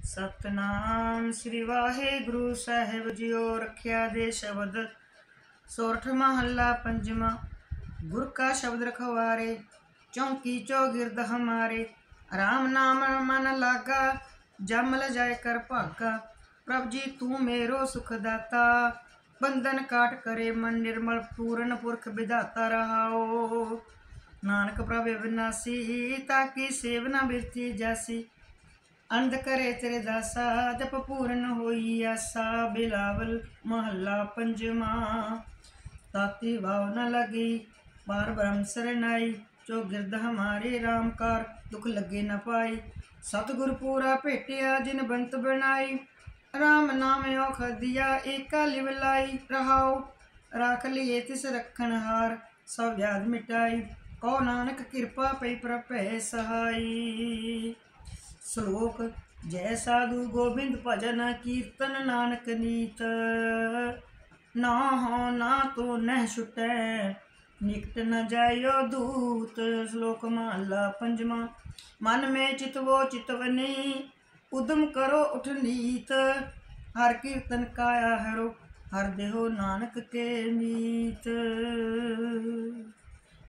सतनाम श्री वाहेगुरु साहिब जियो। रखिया दे शब्द सोरठ महला पंजवा। गुर का शब्द रखवारे चौंकी चौगिरद हमारे। राम नाम मन लागा जमल जाय कर भागा। प्रभ जी तू मेरो सुखदाता बंधन काट करे मन निर्मल। पूरन पुरख विधाता रहाओ नानक प्रभ विनाशी ताकि सेवना बिरती जासी। अंध करे तेरे दासा जप पूरन होई आसा। बिलावल महला पंजवा। ताती भाव न लगी बार ब्रह्म सरनाई। जो गिरद हमारे राम कार दुख लगे न पाई। सतगुर पूरा भेटिया जिन बंत बनाई। राम नाम औख दिया एका लिवलाई। रहाओ राख लिए तिस रखन हार सब व्याध मिटाई। कौ नानक कृपा पई प्रभ सहाई। श्लोक जय साधु गोबिंद भजन कीर्तन नानक नीत। ना हो ना तो न छुटै निकट न जायो दूत। श्लोक महला पंजवा। मन में चितवो चितवनी उदम करो उठ नीत। हर कीर्तन काया हरो हर देहो नानक के मीत।